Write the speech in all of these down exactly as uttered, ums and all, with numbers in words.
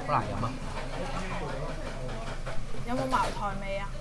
好難飲啊！ 有冇茅台味啊？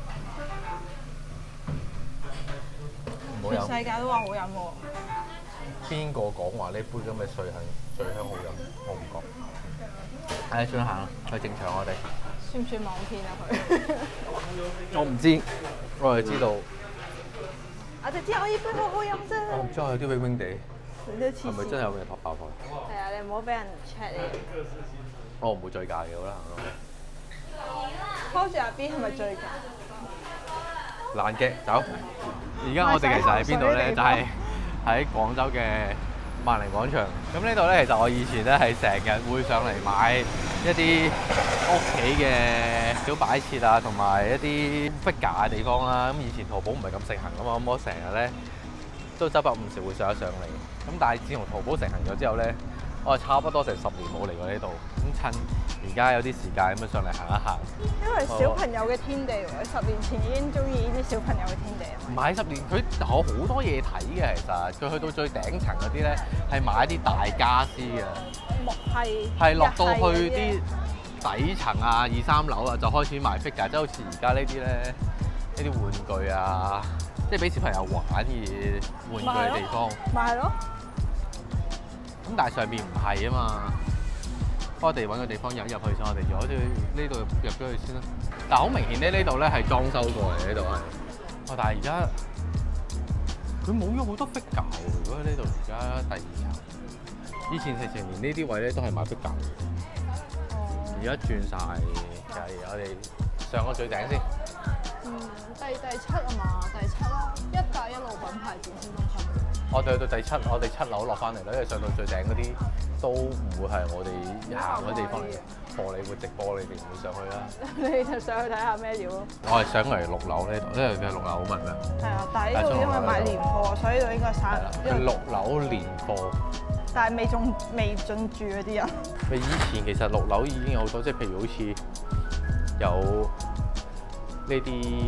唔好飲。 全世界都話好飲喎。 邊個講話呢杯咁嘅水係最香好飲？我唔覺。係，轉行啦，去正場我哋。 算唔算網片啊佢？ 我唔知，我係知道。 我就知我呢杯好好飲啫。 我唔知我有啲 wing wing 地， 你都黐係咪真係有人托爆佢？ 係啊，你唔好俾人 check 你。 我唔會醉駕嘅，好啦，行咯。 拖住阿 B 係咪醉駕？ 爛嘅走。而家我哋其實喺邊度咧？就係喺廣州嘅萬寧廣場。咁呢度咧，其實我以前咧係成日會上嚟買一啲屋企嘅小擺設啊，同埋一啲 figure 嘅地方啦。咁以前淘寶唔係咁盛行噶嘛，咁我成日咧都周不五時會上一上嚟。咁但係自從淘寶盛行咗之後咧，我係差不多成十年冇嚟過呢度。咁趁而家有啲時間咁樣上嚟行一行。 因為小朋友嘅天地喎，十年前已經中意呢啲小朋友嘅天地啊。 唔係十年，佢有好多嘢睇嘅。其實佢去到最頂層嗰啲咧，係買啲大家私嘅。 木係係落到去啲底層啊、二三樓啊，就開始賣 figure，即係好似而家呢啲咧，呢啲玩具啊，即係俾小朋友玩嘅玩具嘅地方。 咪係咯。 咁但係上邊唔係啊嘛。我哋揾個地方入入去先，我哋咗啲呢度入咗去先啦。但係好明顯咧，呢度咧係裝修過嚟，呢度係。哦，但係而家佢冇咗好多 figure 喎。如果呢度而家第二層，以前直情連呢啲位咧都係買 figure 嘅。而家轉晒，就係我哋上個最頂先。 嗯，第第七啊嘛，第七啦，一帶一路品牌展先中心。 我哋去到第七，我哋七樓落翻嚟啦，因為上到最頂嗰啲都唔會係我哋行嗰啲地方嚟嘅。荷里活直播你哋唔會上去啦。 你就上去睇下咩料咯。 我係上嚟六樓呢度，因為佢六樓好密咩？ 係啊，但係呢度因為買年貨，所以呢度應該三樓。 佢六樓年貨。 但係未中未進駐嗰啲人。 佢以前其實六樓已經有好多，即係譬如好似有呢啲。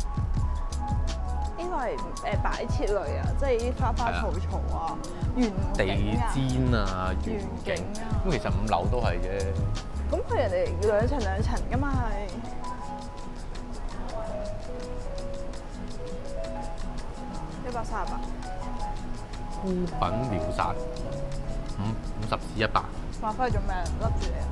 呢個係誒擺設類啊，即係啲花花草草啊、園地氈啊、園景啊。咁其實五樓都係啫。 咁佢人哋兩層兩層㗎嘛係。一百三十八。 孤品秒殺。五五十至一百。 買翻去做咩？笠住你啊！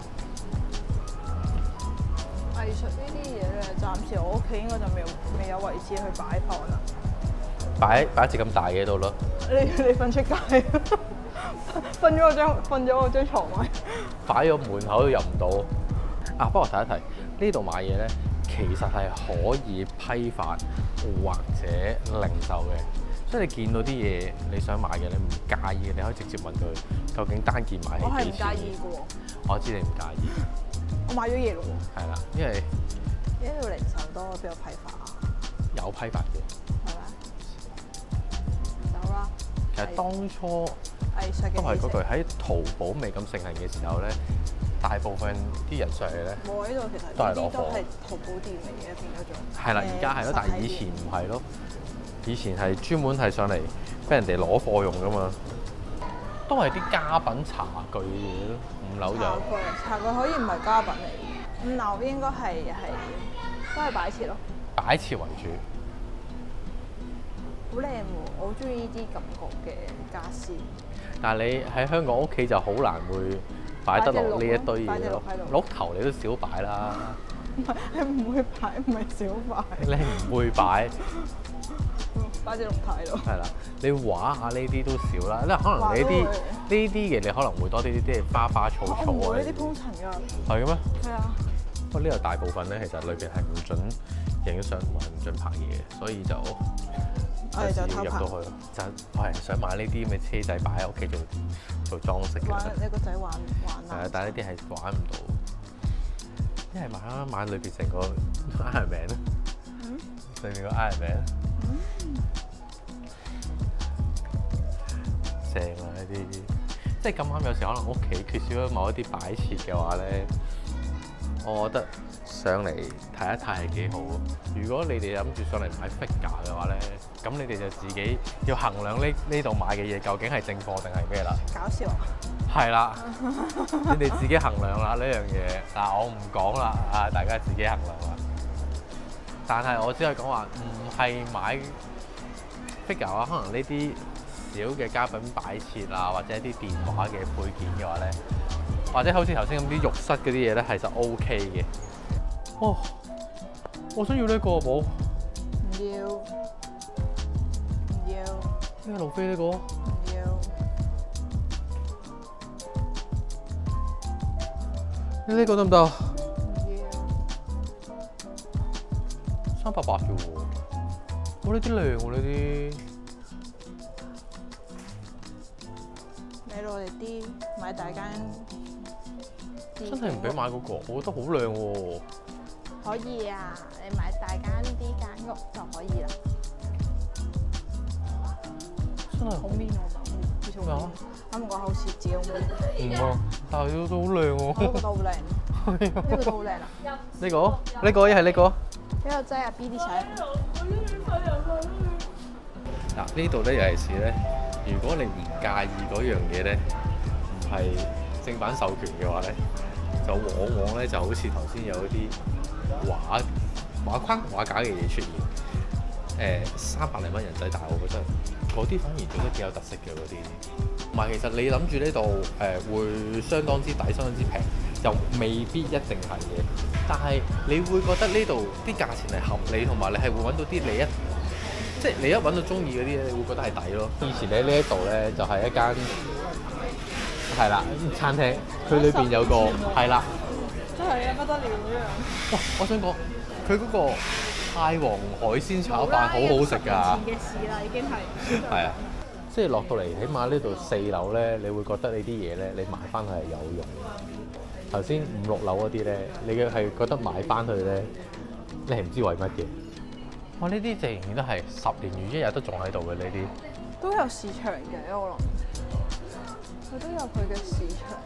藝術呢啲嘢咧，暫時我屋企應該就未未有位置去擺放啦。 擺擺一隻咁大嘅度咯。 你你瞓出街，瞓咗我張瞓咗我張牀位。 擺咗門口都入唔到。啊，不過提一提，呢度買嘢咧，其實係可以批發或者零售嘅。所以你見到啲嘢你想買嘅，你唔介意嘅，你可以直接問佢究竟單件買係幾錢。 我係唔介意嘅喎。我知你唔介意。 我買咗嘢咯喎。 係啦，因為呢度零售多，邊有批發啊？ 有批發嘅。 係咩？走啦。 其實當初藝術嘅都係嗰句，喺淘寶未咁盛行嘅時候咧，大部分啲人上嚟咧， 冇喺度其實都係攞貨。 都係淘寶店嚟嘅，變咗做。 係啦，而家係咯，但係以前唔係咯。以前係專門係上嚟俾人哋攞貨用噶嘛，都係啲家品茶具嘅嘢咯。五樓就茶具，茶具可以唔係家品嚟。五樓應該係係都係擺設咯。 擺設為主。 好靚喎！我好中意呢啲感覺嘅家私。 但係你喺香港屋企就好難會擺得落呢一堆嘢咯。鹿頭你都少擺啦。 唔係，係唔會擺，唔係少擺。 你唔會擺。 擺隻鹿頭喺度。係啦，你畫下呢啲都少啦。因為可能你啲呢啲嘢你可能會多啲啲花花草草啊。 我唔會呢啲鋪陳㗎。 係嘅咩？ 係啊。 不過呢度大部分咧，其實裏邊係唔準影相同埋唔準拍嘢嘅，所以就我哋就偷拍。 入到去，就我係想買呢啲咁嘅車仔擺喺屋企做做裝飾嘅。 玩你個仔玩玩啊！ 係啊，但係呢啲係玩唔到。一係買啦，買裏邊成個 Iron Man 咧。嗯。裏面個 Iron Man。嗯。正啊！呢啲，即係咁啱有時可能屋企缺少咗某一啲擺設嘅話咧，我覺得上嚟睇一睇係幾好。如果你哋諗住上嚟買 figure 嘅話咧，咁你哋就自己要衡量呢呢度買嘅嘢究竟係正貨定係咩啦。 搞笑啊！ 係啦，你哋自己衡量啦呢樣嘢。嗱，我唔講啦，啊，大家自己衡量啦。但係我只係講話，唔係買 figure 啊，可能呢啲小嘅家品擺設啊，或者一啲電話嘅配件嘅話咧，或者好似頭先咁啲浴室嗰啲嘢咧，係實 OK 嘅。哦，我想要呢個冇？ 唔要，唔要。 咩路飛呢個？ 唔要。 呢個得唔得？ 唔要。 三百八啫喎，我呢啲靚喎呢啲。 你攞嚟啲買大間。 真係唔俾買嗰個，我覺得好靚喎。 可以啊，你買大間啲間屋就可以啦。 真係好 mean 我覺得， 咩啊？ 啱唔講好似自己好 mean。 唔啊，但係都都好靚喎。 我都覺得好靚，呢個都好靚啊！ 呢個？呢個一係呢個？ 呢個真係 B 啲仔。 嗱，呢度咧尤其是咧，如果你唔介意嗰樣嘢咧，唔係正版授權嘅話咧，就往往咧就好似頭先有一啲畫畫框畫架嘅嘢出現。誒，三百零蚊人仔，但係我覺得嗰啲反而做得幾有特色嘅嗰啲。同埋其實你諗住呢度誒會相當之抵、相當之平，就未必一定係嘅。但係你會覺得呢度啲價錢係合理，同埋你係會揾到啲你一即係你一揾到中意嗰啲咧，你會覺得係抵咯。以前咧呢一度咧就係一間係啦餐廳，佢裏邊有個係啦， 真係啊不得了嗰樣。 哇！我想講佢嗰個泰皇海鮮炒飯好好食㗎。 以前嘅事啦，已經係。 係啊，即係落到嚟，起碼呢度四樓咧，你會覺得你啲嘢咧，你買翻去係有用。頭先五六樓嗰啲咧，你嘅係覺得買翻去咧，你係唔知為乜嘅。哇！呢啲仍然都係十年如一日都仲喺度嘅呢啲。 都有市場嘅，我諗。佢都有佢嘅市場。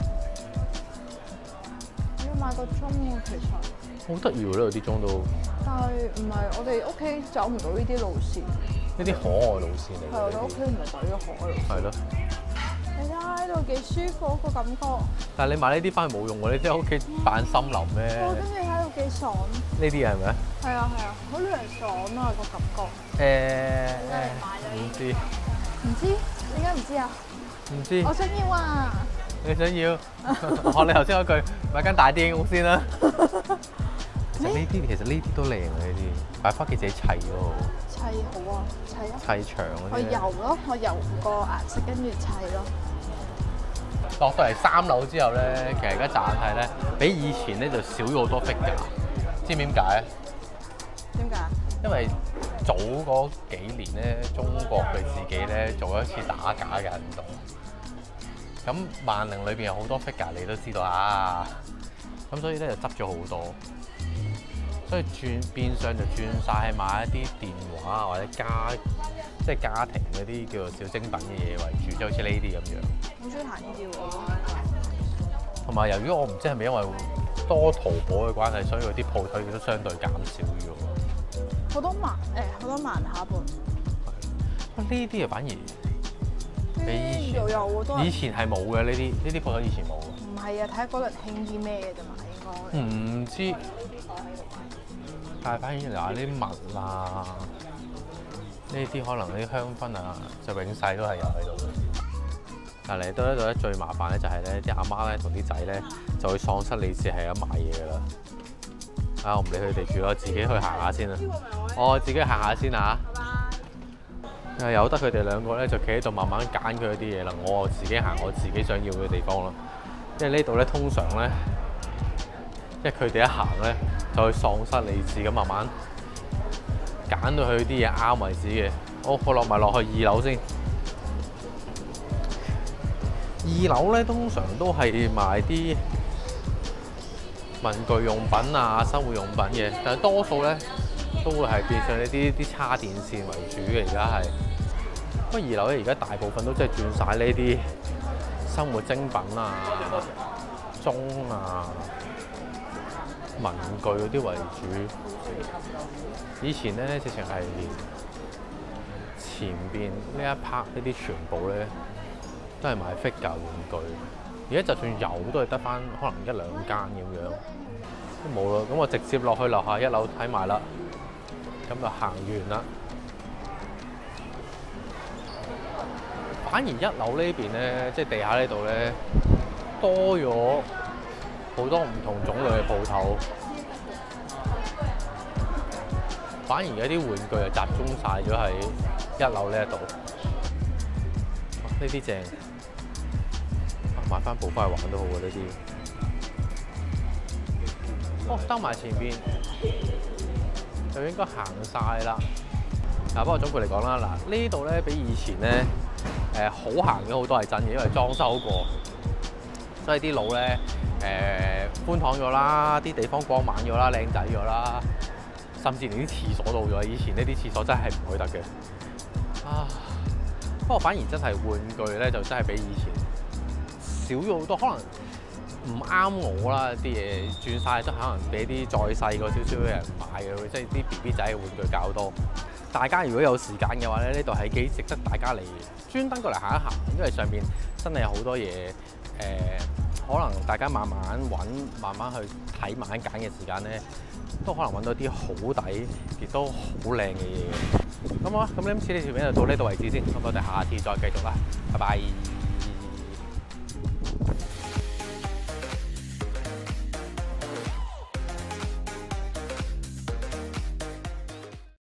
你要買個鐘喎，其實。 好得意喎！呢度啲鐘都。 但係唔係我哋屋企走唔到呢啲路線。 呢啲可愛路線嚟。 係我哋屋企唔係走呢個可愛路線。 係咯。 你睇下呢度幾舒服個感覺。 但係你買呢啲翻去冇用喎，你即係屋企扮森林咩？ 哦，跟住喺度幾爽。 呢啲係咪啊？ 係啊係啊，好涼爽啊個感覺。 誒誒，唔知。 唔知？點解唔知啊？ 唔知。 我想要啊！ 你想要？學你頭先嗰句，買間大啲嘅屋先啦。其實呢啲其實呢啲都靚啊！呢啲擺翻屋企自己砌咯。 砌好啊，砌啊！ 砌牆嗰啲。 我油咯，我油個顏色跟住砌咯。 落到嚟三樓之後咧，其實而家乍睇咧，比以前咧就少咗好多 figure。知唔知點解啊？ 點解？ 因為早嗰幾年咧，中國佢自己咧做咗一次打假嘅行動。咁萬寧裏邊有好多 figure，你都知道啊。咁所以咧就執咗好多，所以轉變相就轉晒買一啲電話或者家即係家庭嗰啲叫做小精品嘅嘢為主，即係好似呢啲咁樣。 好中意行呢啲喎。 同埋由於我唔知係咪因為多淘寶嘅關係，所以嗰啲鋪頭亦都相對減少咗。 好多萬誒，好多萬下盤。 呢啲啊反而比以前又有好多。 以前係冇嘅呢啲，呢啲鋪頭以前冇。 唔係啊，睇嗰輪興啲咩嘅啫嘛，應該。 唔知。但係反而嗱啲襪啊，呢啲可能啲香薰啊，就永世都係有喺度。但嚟到呢度咧，最麻煩咧就係咧，啲阿媽咧同啲仔咧就會喪失理智，係咁買嘢㗎啦。啊，我唔理佢哋住啦，我自己去行下先啦。我自己行下先啊。誒，由得佢哋兩個咧就企喺度慢慢揀佢啲嘢啦。我自己行我自己想要嘅地方啦。因為呢度咧通常咧，因為佢哋一行咧就會喪失理智咁慢慢揀到佢啲嘢啱為止嘅。好，我落埋落去二樓先。二樓咧通常都係賣啲文具用品啊、生活用品嘅，但係多數咧都會係變相呢啲啲叉電線為主嘅。而家係，不過二樓咧而家大部分都真係轉晒呢啲生活精品啊、鐘啊、文具嗰啲為主。以前咧直情係前邊呢一 part 呢啲全部咧都係買 figure 玩具， 而家就算有都係得翻可能一兩間咁樣，都冇啦。咁我直接落去樓下一樓睇埋啦，咁就行完啦。反而一樓呢邊咧，即係地下呢度咧，多咗好多唔同種類嘅鋪頭。反而有啲玩具就集中晒咗喺一樓呢一度。呢啲正，買翻部翻去玩都好喎呢啲。哦，兜埋前邊就應該行晒啦。嗱，不過總括嚟講啦，嗱呢度咧比以前咧誒好行咗好多係真嘅，因為裝修過，所以啲路咧誒寬敞咗啦，啲地方光猛咗啦，靚仔咗啦。甚至連啲廁所都咗，以前呢啲廁所真係唔去得嘅。啊，不過反而真係玩具咧，就真係比以前少咗好多，可能唔啱我啦啲嘢，轉晒都可能俾啲再細個少少嘅人買嘅，即係啲 B B 仔嘅玩具較多。大家如果有時間嘅話咧，呢度係幾值得大家嚟專登過嚟行一行，因為上面真係有好多嘢誒、呃，可能大家慢慢揾，慢慢去睇，慢慢揀嘅時間咧。都可能揾到啲好抵，亦都好靚嘅嘢。咁好啦，咁今次呢條片就到呢度為止先。咁我哋下次再繼續啦，拜拜。